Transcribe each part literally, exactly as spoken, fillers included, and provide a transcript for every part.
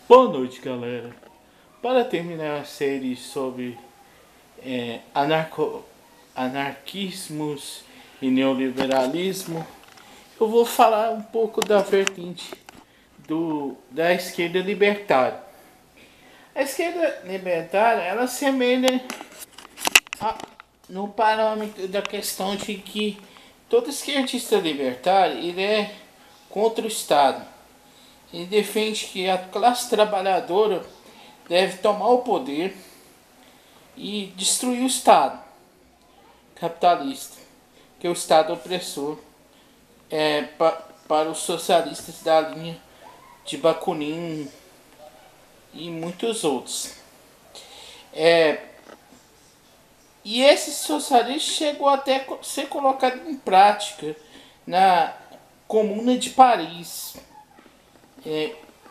Boa noite, galera. Para terminar a série sobre é, anarco, anarquismos e neoliberalismo, eu vou falar um pouco da vertente do, da esquerda libertária. A esquerda libertária, ela se semelha a, no parâmetro da questão de que todo esquerdista libertário ele é contra o Estado. Ele defende que a classe trabalhadora deve tomar o poder e destruir o Estado capitalista, que é o Estado opressor, é, pa, para os socialistas da linha de Bakunin e muitos outros. É, e esse socialismo chegou até a ser colocado em prática na Comuna de Paris. É,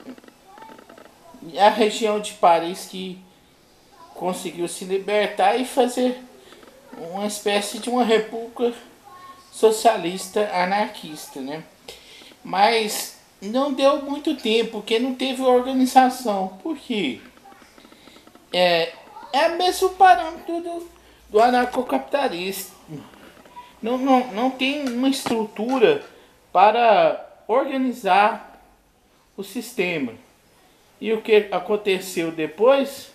a região de Paris que conseguiu se libertar e fazer uma espécie de uma república socialista anarquista, né? Mas não deu muito tempo, porque não teve organização. Por quê? É, é o mesmo parâmetro do, do anarcocapitalismo. Não, não, não tem uma estrutura para organizar o sistema. E o que aconteceu depois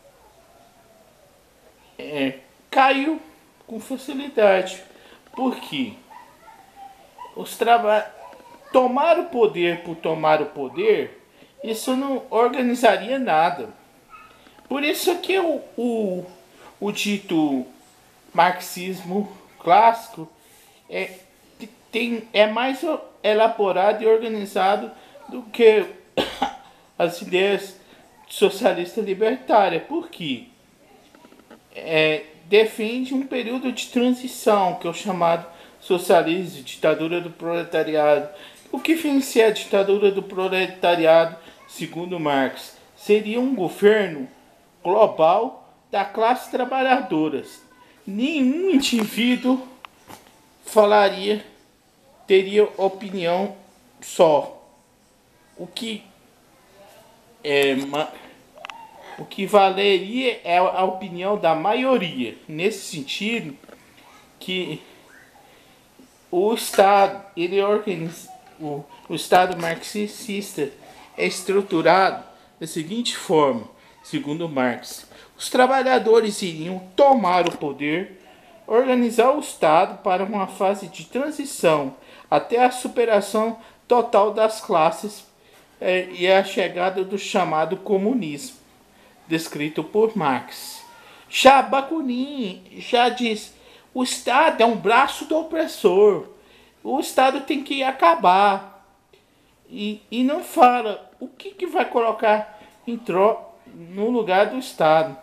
é, caiu com facilidade. Por quê? Os traba tomar o poder por tomar o poder, isso não organizaria nada. Por isso que o, o, o dito marxismo clássico é, tem, é mais elaborado e organizado do que as ideias socialistas libertárias. Por quê? É, defende um período de transição, que é o chamado socialismo, ditadura do proletariado. O que financia a ditadura do proletariado, segundo Marx? Seria um governo global da classe trabalhadora. Nenhum indivíduo falaria, teria opinião só. O que é, o que valeria é a opinião da maioria. Nesse sentido, que o Estado, ele organiza, o, o Estado marxista é estruturado da seguinte forma, segundo Marx: os trabalhadores iriam tomar o poder, organizar o Estado para uma fase de transição até a superação total das classes é, e a chegada do chamado comunismo, descrito por Marx. Já Bakunin já diz: o Estado é um braço do opressor, o Estado tem que acabar. E, e não fala o que, que vai colocar em tro no lugar do Estado.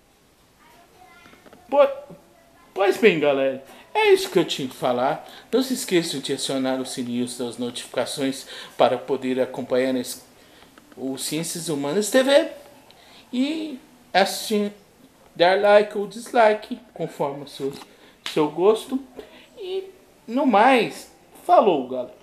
Pois, pois bem, galera, é isso que eu tinha que falar. Não se esqueçam de acionar o sininho das notificações para poder acompanhar o Ciências Humanas T V e assim dar like ou dislike conforme o seu, seu gosto. E no mais, falou, galera.